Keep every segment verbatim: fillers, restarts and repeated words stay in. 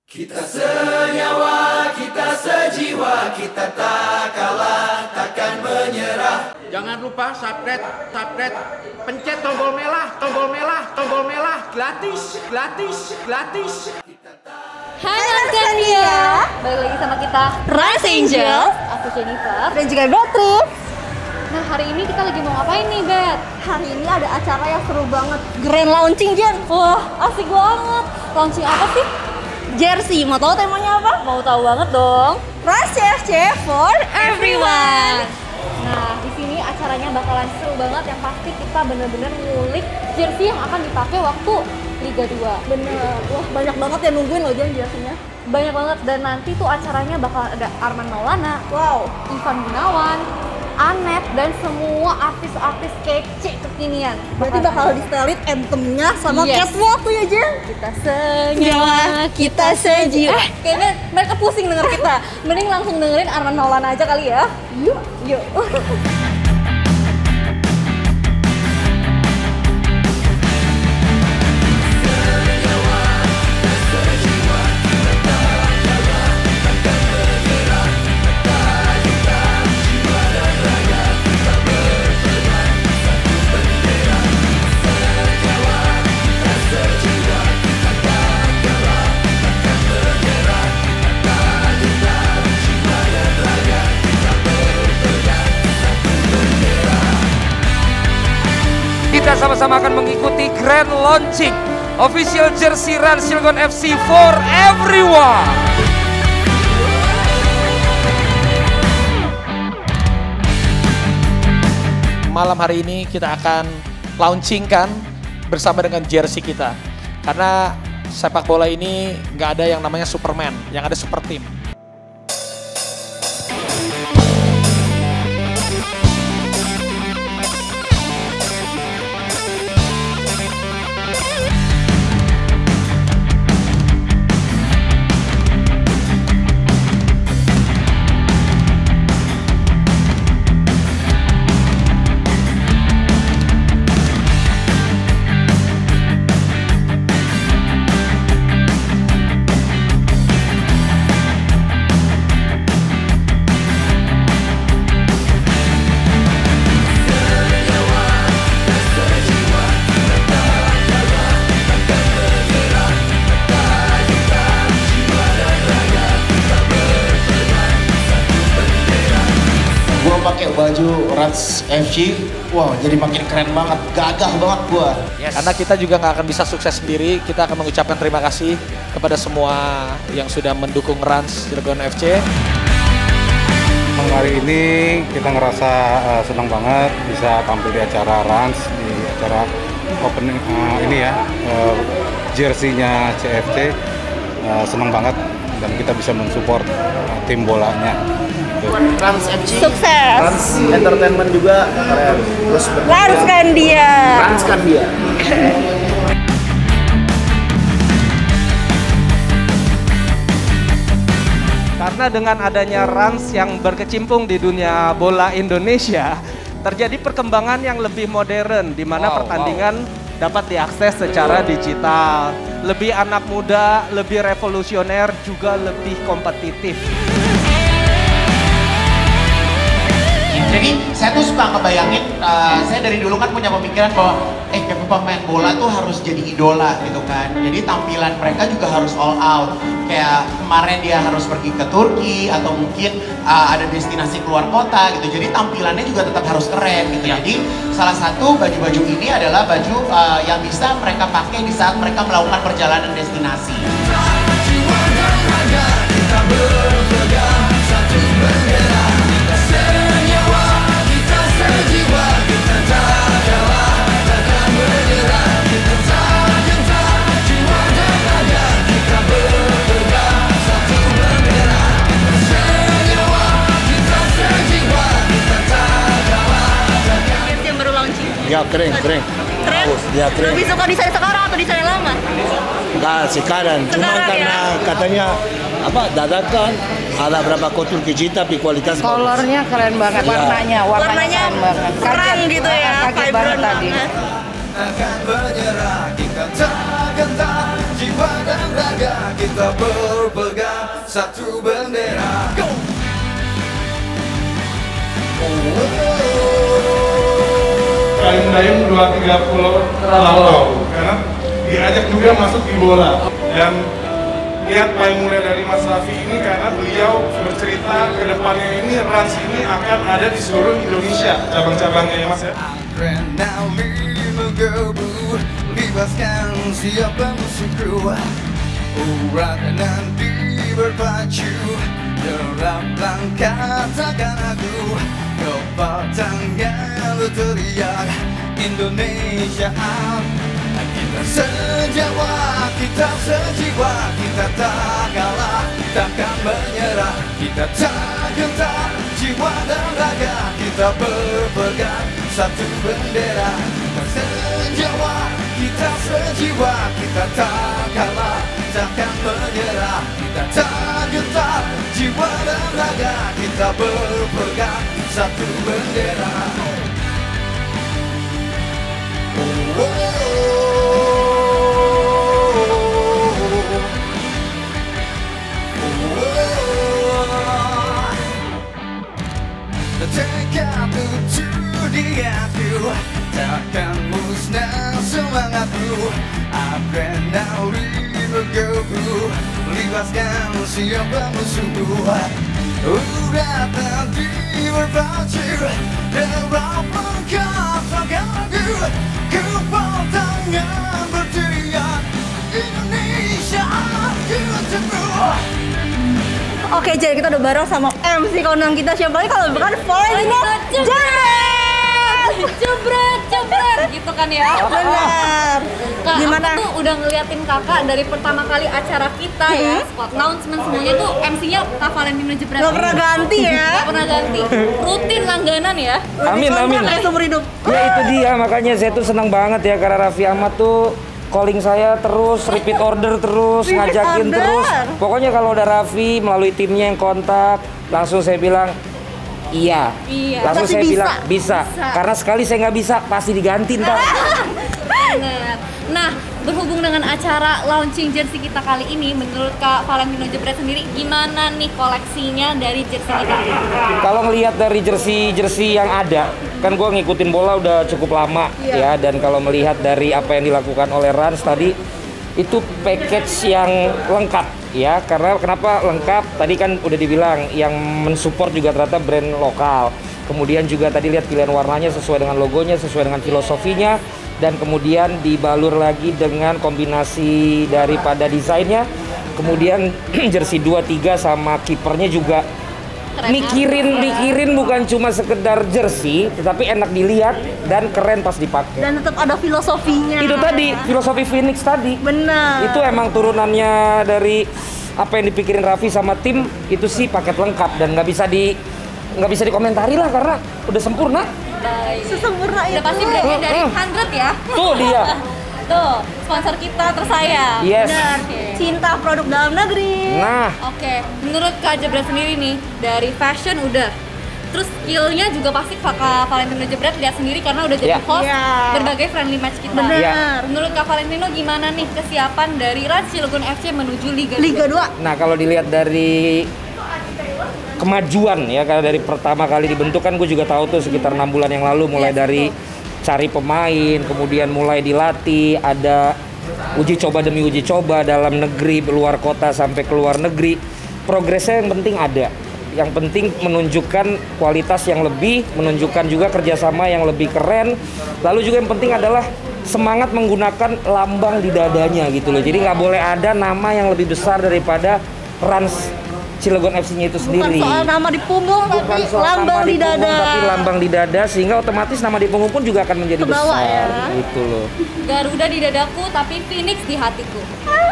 Kita senyawa, kita sejiwa, kita tak kalah, takkan menyerah. Jangan lupa subscribe, subscribe, pencet tombol merah, tombol merah, tombol merah, gratis, gratis, gratis. Hai Arkandia, balik lagi sama kita Rise Angel, aku Jennifer dan juga Beatrice. Nah hari ini kita lagi mau ngapain nih Bet? Hari ini ada acara yang seru banget, grand launching Jen. Wah asik banget. Launching apa sih? Jersey. Mau tahu temanya apa? Mau tahu banget dong. Rise C F C for everyone. Nah di sini acaranya bakalan seru banget, yang pasti kita bener-bener ngulik jersey yang akan dipakai waktu Liga dua. Bener, wah banyak banget yang nungguin loh Jan jersey-nya. Banyak banget, dan nanti tuh acaranya bakal ada Arman Maulana, wow, Ivan Gunawan, Anet, dan semua artis-artis kece kekinian. Berarti bakal di-setelin anthemnya sama Yes. catwalk tuh ya Jen? Kita senyawa, kita sejiwa. Eh, kayaknya mereka pusing denger kita. Mending langsung dengerin Arman Maulana aja kali ya. Yuk, yuk. Kita sama-sama akan mengikuti grand launching official jersey Rans Cilegon F C for everyone. Malam hari ini kita akan launchingkan bersama dengan jersey kita. Karena sepak bola ini nggak ada yang namanya Superman, yang ada super team. Gua pakai baju Rans F C, wah jadi makin keren banget, gagah banget gua. Yes. Karena kita juga nggak akan bisa sukses sendiri, kita akan mengucapkan terima kasih kepada semua yang sudah mendukung Rans Cilegon F C. Hari ini kita ngerasa uh, senang banget bisa tampil di acara Rans, di acara opening uh, ini ya, uh, jersey-nya C F C. Uh, senang banget dan kita bisa mensupport uh, tim bolanya. Rans F C, Sukses. Rans Entertainment juga keren. Terus Laruskan dia. Ranskan dia. Karena dengan adanya Rans yang berkecimpung di dunia bola Indonesia, terjadi perkembangan yang lebih modern di mana Wow, pertandingan dapat diakses secara digital. Lebih anak muda, lebih revolusioner, juga lebih kompetitif. Jadi saya tuh suka ngebayangin, uh, saya dari dulu kan punya pemikiran bahwa eh pemain bola tuh harus jadi idola gitu kan. Jadi tampilan mereka juga harus all out. Kayak kemarin dia harus pergi ke Turki atau mungkin uh, ada destinasi keluar kota gitu. Jadi tampilannya juga tetap harus keren gitu. Jadi salah satu baju-baju ini adalah baju uh, yang bisa mereka pakai di saat mereka melakukan perjalanan destinasi. Ya keren, keren. Keren? Ya keren. Lebih suka desain sekarang atau desain lama? Enggak sekarang, cuma Sekarang, karena ya? katanya apa dadakan ada berapa kotor kecil tapi kualitas bagus. Colornya keren banget, Ya. warnanya, warnanya, Warnanya keren banget. terang gitu ya, kaget banget vibrant tadi. banget. Akan menyerah, kita tak gentar, jiwa dan raga. laga kita berpegang satu bendera. Go! Dayung dua tiga pulau Lampau karena diajak juga masuk di bola dan lihat paling mulai dari Mas Raffi ini karena beliau bercerita ke depannya ini Rans ini akan ada di seluruh Indonesia cabang-cabangnya ya Mas ya. Now bergebu, bebaskan siapa musuhku. Urat nanti berpacu dalam langkah takkan aku. Kepal tangan berteriak Indonesia. Kita sejawa, kita sejiwa, kita tak kalah, takkan menyerah. Kita tak gentar, jiwa dan raga, kita berpegang satu bendera. Kita sejawa, kita sejiwa, kita tak kalah, takkan menyerah. Kita tak gentar, jiwa dan raga, kita berpegang satu bendera. Oh, oh, oh. Tekadku tuh di hatiku, takkan musnah semangatku. Adrenalin bergebu, libaskan siapa musuhku. Urat nanti berpacu dalam langkah takkan aku. Kepal tangan berteriak Indonesia untukmu. Oke, jadi kita udah bareng sama M C kondang kita. Siapa lagi kalau bukan Valentino Jebret! Jebret, jebret gitu kan ya. Benar. Kak, Gimana? aku tuh udah ngeliatin kakak dari pertama kali acara kita ya. Spot announcement semuanya tuh M C-nya Kak Valentino Jebret. Gak pernah ganti ya. Gak pernah ganti. Rutin langganan ya. Amin, amin. Kayak seumur hidup. Ya itu dia, makanya saya tuh senang banget ya karena Raffi Ahmad tuh calling saya terus, repeat order terus, Repeat ngajakin order. terus. Pokoknya kalau ada Raffi melalui timnya yang kontak, langsung saya bilang iya. Iya. Langsung Pasti saya bisa. bilang bisa. Bisa. Karena sekali saya nggak bisa, pasti diganti ntar. Bener. Nah, berhubung dengan acara launching jersey kita kali ini, menurut Kak Valentino Jebret sendiri, gimana nih koleksinya dari jersey kita? Kalau ngelihat dari jersey-jersey yang ada, kan gue ngikutin bola udah cukup lama ya, dan kalau melihat dari apa yang dilakukan oleh Rans tadi, itu package yang lengkap ya. Karena kenapa lengkap? Tadi kan udah dibilang yang mensupport juga ternyata brand lokal. Kemudian juga tadi lihat pilihan warnanya sesuai dengan logonya, sesuai dengan filosofinya, dan kemudian dibalur lagi dengan kombinasi daripada desainnya. Kemudian jersey dua tiga sama kipernya juga Keren, mikirin kan? mikirin bukan cuma sekedar jersey, tetapi enak dilihat dan keren pas dipakai. Dan tetap ada filosofinya. Itu tadi filosofi Phoenix tadi. Benar. Itu emang turunannya dari apa yang dipikirin Raffi sama tim, itu sih paket lengkap dan nggak bisa di nggak bisa dikomentari lah karena udah sempurna. Baik. Sesempurna itu. Udah pasti brandnya dari Hmm. Hundred ya. Tuh dia. Tuh, sponsor kita tersayang. Yes. Benar. Oke. Cinta produk dalam negeri. Nah, Oke, menurut Kak Jebret sendiri nih, dari fashion udah, terus skillnya juga pasti Kak Valentino Jebret lihat sendiri karena udah jadi Ya. host Ya. berbagai friendly match kita. Benar. Ya. Menurut Kak Valentino gimana nih kesiapan dari Rans Cilegon F C menuju Liga Liga dua. nah kalau dilihat dari kemajuan ya, karena dari pertama kali dibentuk kan gue juga tahu tuh sekitar enam bulan yang lalu mulai Yes, dari cari pemain, kemudian mulai dilatih, ada uji coba demi uji coba dalam negeri, luar kota sampai ke luar negeri. Progresnya yang penting ada, yang penting menunjukkan kualitas yang lebih, menunjukkan juga kerjasama yang lebih keren. Lalu juga yang penting adalah semangat menggunakan lambang di dadanya gitu loh. Jadi nggak boleh ada nama yang lebih besar daripada Rans Cilegon F C-nya itu sendiri. Bukan soal nama di punggung, Bukan tapi soal lambang nama di punggung, dada. tapi lambang di dada, sehingga otomatis nama di punggung pun juga akan menjadi Kebawa besar ya. gitu loh. Garuda di dadaku tapi Phoenix di hatiku.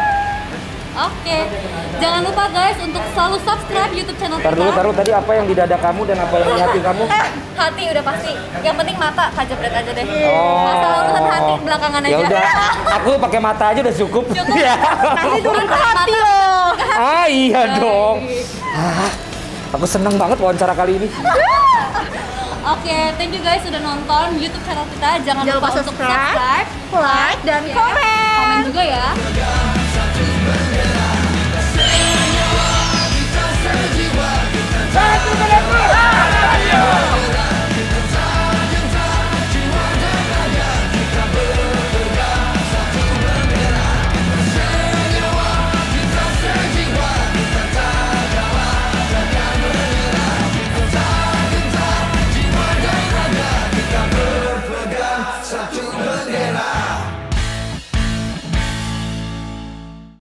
Oke, jangan lupa guys untuk selalu subscribe YouTube channel Ntar kita. dulu, taruh tadi apa yang di dada kamu dan apa yang di hati kamu? Hati udah pasti. Yang penting mata Kak Jebret aja deh. Oh. Masalah urusan hati belakangan aja. Ya udah, aku pakai mata aja udah cukup. Cukup. Ya. Nanti turun ke hati loh. Ah iya dong. Ah, aku seneng banget wawancara kali ini. Oke, thank you guys sudah nonton YouTube channel kita. Jangan, Jangan lupa lupa untuk subscribe, subscribe, like, dan share, komen. Komen juga ya.